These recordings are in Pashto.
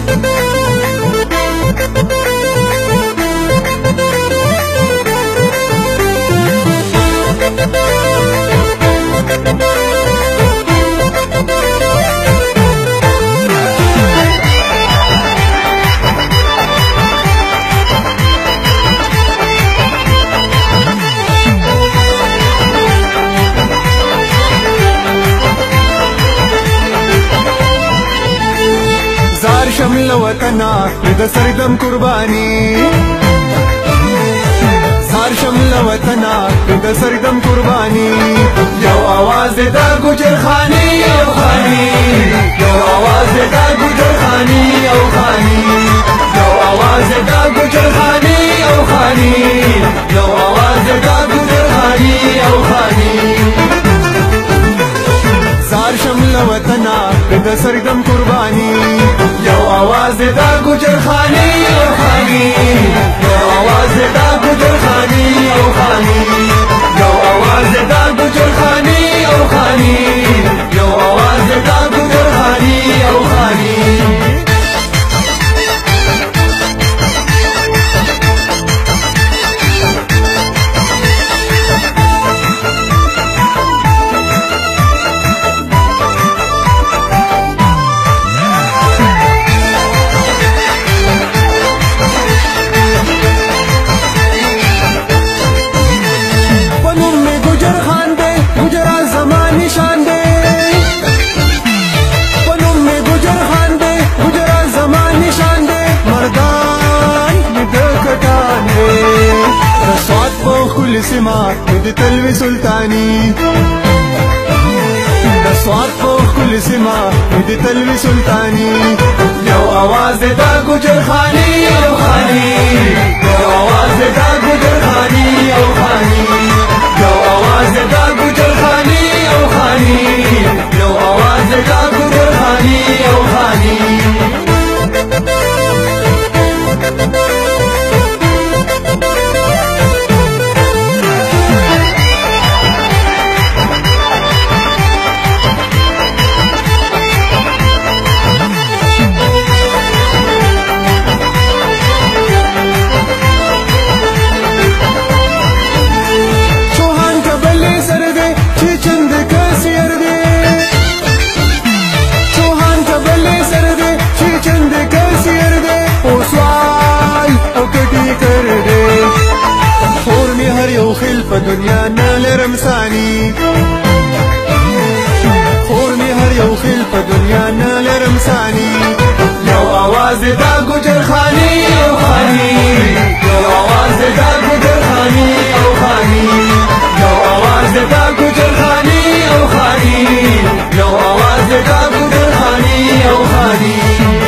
شمل وطنا د سردم قرباني سار شمل وطنا د سردم قرباني یو आवाज د گجر خاني او خاني یو आवाज د گجر خاني او خاني یو आवाज د گجر خاني او خاني یو आवाज د گجر خاني او خاني سار شمل وطنا د سردم قرباني یو आवाज دا گجر خانی او خانی یو आवाज دا گجر خانی او خانی یو आवाज دا گجر خانی او خانی یو आवाज دا گجر خانی او خانی سما د تلوي سلطاني د سواد په کل سما د تلوي سلطاني یو आवाज دا گجر خاني او خاني یو आवाज دا گجر خاني او خاني یو आवाज دا گجر خاني او خاني یو आवाज دا گجر خاني او خاني په دنیا نه لرم ثاني خور می هر یو خل په دنیا نه لرم ثاني یو आवाज دا گجر خاني او خاني یو आवाज دا گجر خاني او خاني یو आवाज دا گجر خاني او خاني یو आवाज دا گجر خاني او خاني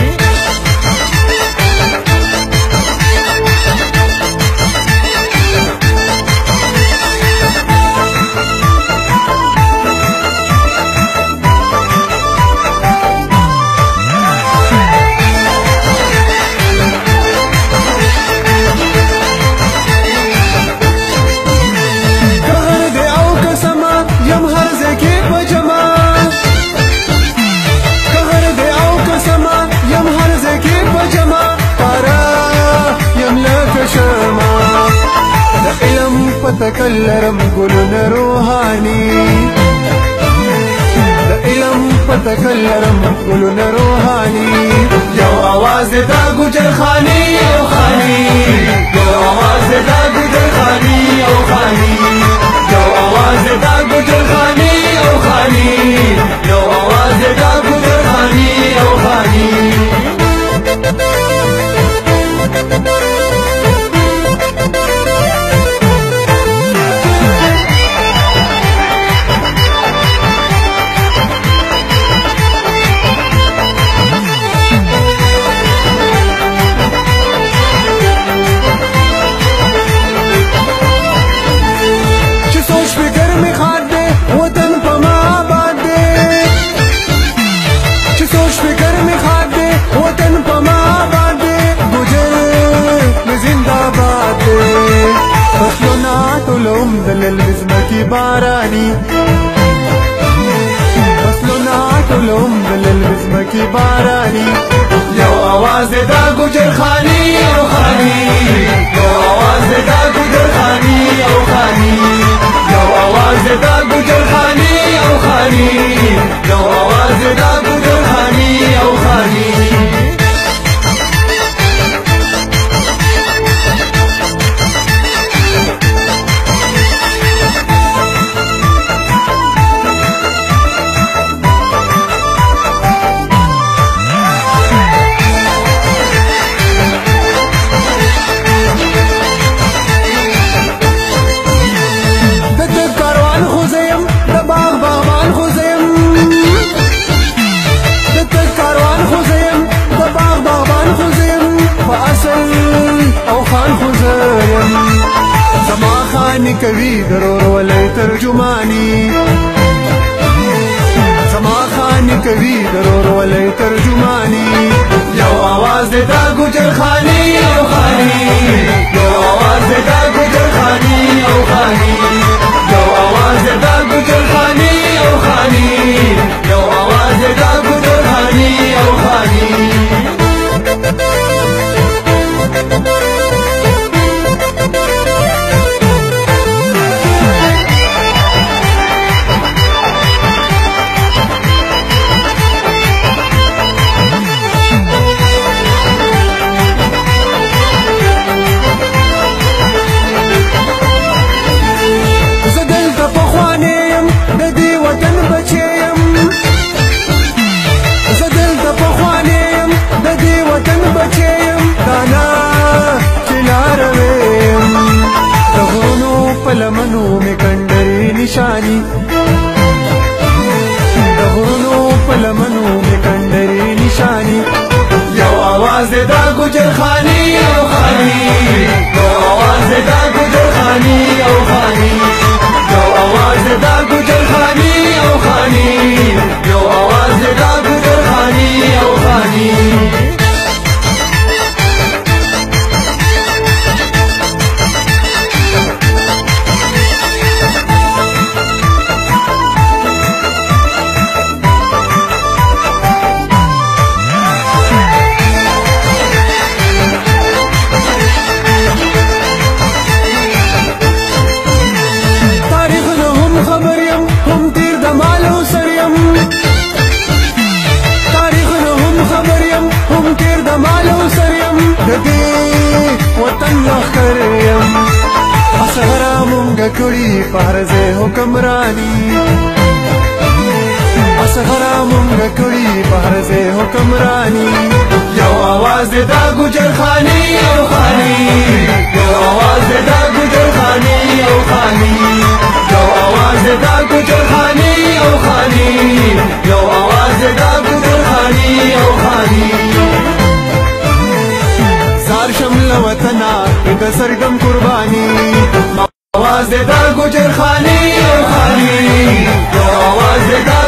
تکلرم گلون روحانی دا علم پتکلرم گلون روحانی یو आवाज دا گجر خانی او خانی یو आवाज دا گجر خانی او خانی یو आवाज دا گجر خانی او خانی یو आवाज دا گجر خانی او خانی بارانی فصلنا كلهم بالبسمة باراني يو आवाज دا गुजर खानी او खानी یو आवाज دا गुजर खानी او खानी یو आवाज دا गुजर खानी او खानी یو आवाज دا गुजर खानी او खानी کوي ضرور ولې ترجمانی زما خان کوي ضرور ولې ترجمانی یو आवाज دا गुजर खानी او खानी یو आवाज دا गुजर खानी او खानी یو आवाज دا गुजर खानी او खानी یو आवाज دا गुजर खानी او खानी पलमनू में कंडरी निशानी दहुनो पलमनू में कंडरी निशानी यो आवाज दा गुजर खानी ओ खानी यो आवाज दा गुजर खानी ओ खानी यो आवाज दा गुजर खानी ओ खानी यो आवाज दा गुजर खानी ओ खानी کړي پارځه حکمرانی اسغرا مونږ کړي پارځه حکمرانی یو आवाज دا गुजर खानी او खानी یو आवाज دا गुजर खानी او खानी یو आवाज دا गुजर खानी او खानी یو आवाज دا गुजर खानी او खानी زار شمل وطنا د سرګم قرباني आवाज دا गुजर खानी او खानी यो आवाज دا